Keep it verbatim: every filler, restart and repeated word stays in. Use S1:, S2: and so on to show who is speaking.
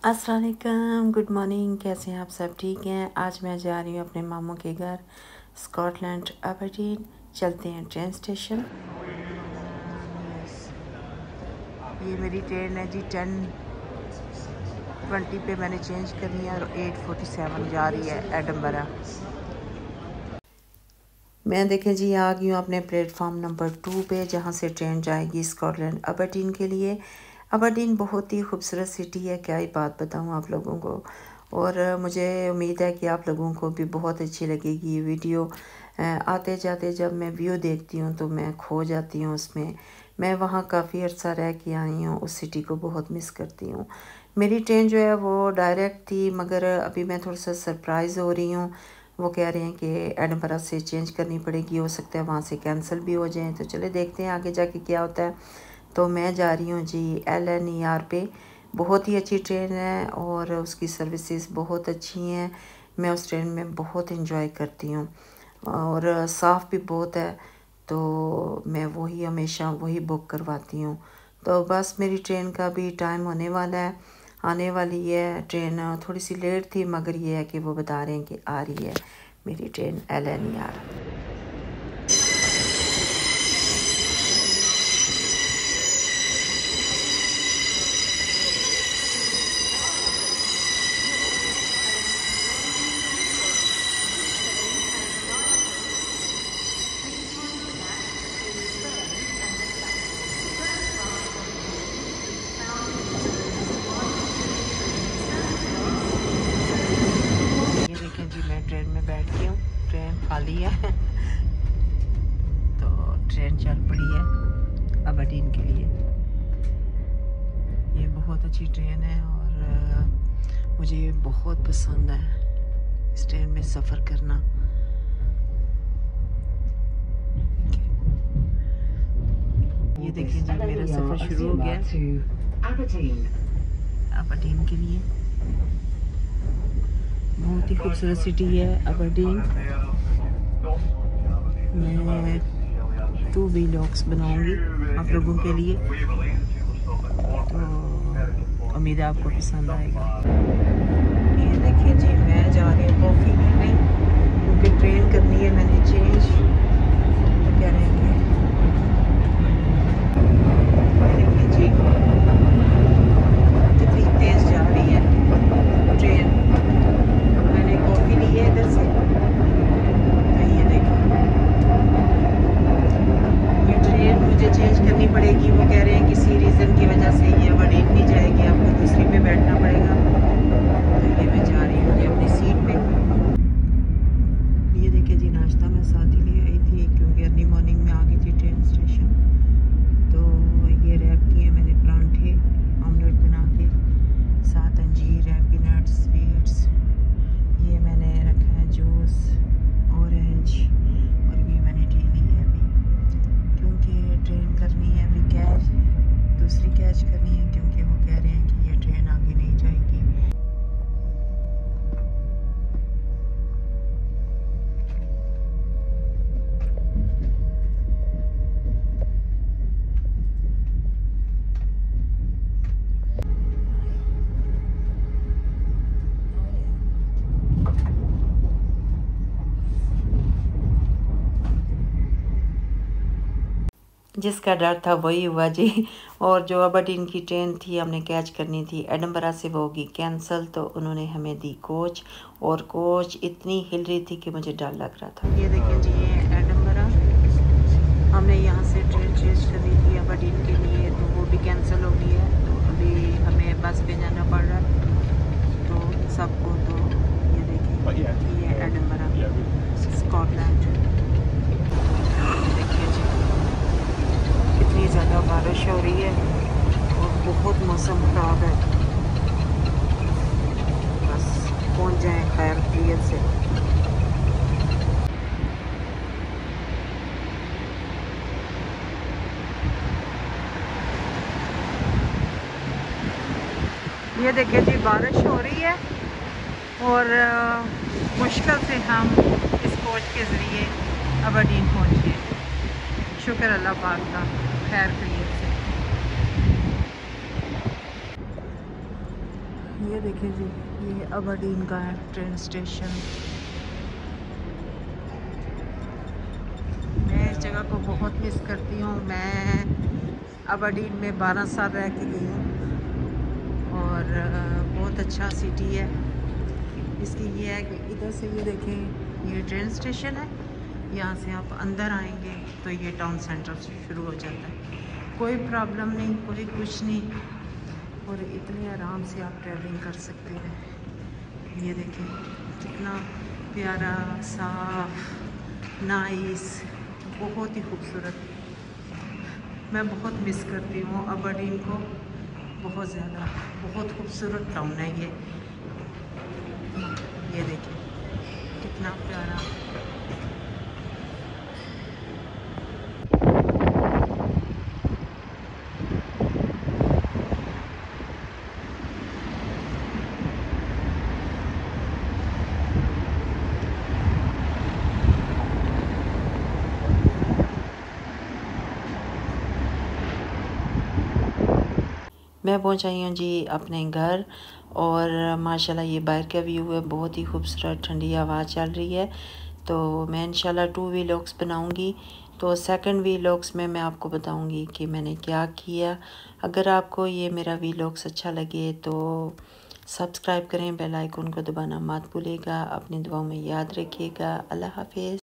S1: अस्सलाम वालेकुम, good morning. कैसे हैं आप सब? ठीक हैं। आज मैं जा रही हूँ अपने मामू के घर स्कॉटलैंड अबरडीन। चलते हैं ट्रेन स्टेशन। ये मेरी ट्रेन है जी, टेन ट्वेंटी पे मैंने चेंज करनी है और एट फोर्टी सेवन जा रही है एडनबरा। मैं देखें जी आ गई हूँ अपने प्लेटफॉर्म नंबर टू पे, जहाँ से ट्रेन जाएगी स्कॉटलैंड अबरडीन के लिए। अबरडीन बहुत ही खूबसूरत सिटी है, क्या ही बात बताऊँ आप लोगों को। और मुझे उम्मीद है कि आप लोगों को भी बहुत अच्छी लगेगी ये वीडियो। आते जाते जब मैं व्यू देखती हूँ तो मैं खो जाती हूँ उसमें। मैं वहाँ काफ़ी अर्सा रह के आई हूँ, उस सिटी को बहुत मिस करती हूँ। मेरी ट्रेन जो है वो डायरेक्ट थी, मगर अभी मैं थोड़ा सा सरप्राइज़ हो रही हूँ। वो कह रहे हैं कि एडनबरा से चेंज करनी पड़ेगी, हो सकता है वहाँ से कैंसिल भी हो जाए। तो चले देखते हैं आगे जाके क्या होता है। तो मैं जा रही हूँ G L N E R पे। बहुत ही अच्छी ट्रेन है और उसकी सर्विसेज बहुत अच्छी हैं। मैं उस ट्रेन में बहुत इंजॉय करती हूँ और साफ़ भी बहुत है, तो मैं वही हमेशा वही बुक करवाती हूँ। तो बस मेरी ट्रेन का भी टाइम होने वाला है, आने वाली है। ट्रेन थोड़ी सी लेट थी, मगर ये है कि वो बता रहे हैं कि आ रही है मेरी train L N E R. Train में बैठ गई हूँ, ट्रेन खाली है तो ट्रेन चल पड़ी है अबरडीन के लिए। ये बहुत अच्छी ट्रेन है और मुझे ये बहुत पसंद है इस ट्रेन में सफ़र करना। ये देखिए जी, मेरा सफ़र शुरू हो गया अबरडीन के लिए। बहुत ही खूबसूरत सिटी है अबरडीन। मैं टू व्लॉग्स बनाऊंगी आप लोगों के लिए, तो उम्मीद है आपको पसंद आएगा। ये देखिए जी, मैं जा रही हूँ कॉफ़ी पीने क्योंकि ट्रेन करनी है मैंने चेंज। तो क्या रहेंगे देखिए जी कितनी तेज़ जा रही है ट्रेन। मैंने कॉफ़ी ली है इधर से, तो ये देखिए ये ट्रेन मुझे चेंज करनी पड़ेगी। वो कह रहे हैं किसी रीज़न की वजह से ये अबरडीन नहीं जाएगी, आपको दूसरी पे बैठना पड़ेगा। तो ये मैं जा रही हूँ अपनी सीट पे। ये देखिए जी, नाश्ता मैं साथ ही ले आई थी क्योंकि अर्ली मॉर्निंग में आ गई थी ट्रेन स्टेशन। तो ये रैप किए मैंने परांठे ऑमलेट बना के, साथ अंजीर है, पीनट्स, स्वीट्स। ये मैंने रखा है जूस ऑरेंज, और ये मैंने टी ली है अभी क्योंकि ट्रेन करनी है अभी कैच, दूसरी कैच करनी है क्योंकि वो कह रहे हैं कि ये ट्रेन आगे नहीं जाएगी। जिसका डर था वही हुआ जी। और जो अबरडीन की ट्रेन थी हमने कैच करनी थी एडनबरा से, वो होगी कैंसिल। तो उन्होंने हमें दी कोच, और कोच इतनी हिल रही थी कि मुझे डर लग रहा था। ये देखिए जी, ये एडनबरा। हमने यहाँ से ट्रेन चेंज करनी थी अबरडीन के लिए, तो वो भी कैंसिल हो गई है। तो अभी हमें बस पे जाना पड़ रहा है तो सबको। तो ये देखिए ये एडनबरा स्कॉटलैंड। इतनी ज़्यादा बारिश हो रही है और बहुत मौसम ख़राब है। बस पहुंच जाएं खैर क्लियर से। ये देखिए जी, बारिश हो रही है और मुश्किल से हम इस कोच के ज़रिए अबरडीन पहुंचे। शुक्र अल्लाह पाक का, खैर खैरियत से। ये देखिए जी, ये अबरडीन का है ट्रेन स्टेशन। मैं इस जगह को बहुत मिस करती हूँ। मैं अबरडीन में बारह साल रह के गई हूँ और बहुत अच्छा सिटी है। इसकी ये है कि इधर से ये देखें, ये ट्रेन स्टेशन है, यहाँ से आप अंदर आएंगे तो ये टाउन सेंटर से शुरू हो जाता है। कोई प्रॉब्लम नहीं, कोई कुछ नहीं, और इतने आराम से आप ट्रैवलिंग कर सकते हैं। ये देखें कितना प्यारा, साफ, नाइस, बहुत ही खूबसूरत। मैं बहुत मिस करती हूँ अबरडीन को, बहुत ज़्यादा। बहुत खूबसूरत टाउन है ये। ये देखें कितना प्यारा। मैं पहुंच आई हूँ जी अपने घर, और माशाल्लाह ये बाहर का व्यू है, बहुत ही खूबसूरत, ठंडी हवा चल रही है। तो मैं इंशाल्लाह टू वीलॉग्स बनाऊंगी। तो सेकंड वीलॉग्स में मैं आपको बताऊंगी कि मैंने क्या किया। अगर आपको ये मेरा वीलॉग्स अच्छा लगे तो सब्सक्राइब करें, बेल आइकन को दबाना मत भूलिएगा। अपनी दुआओं में याद रखिएगा। अल्लाह हाफिज़।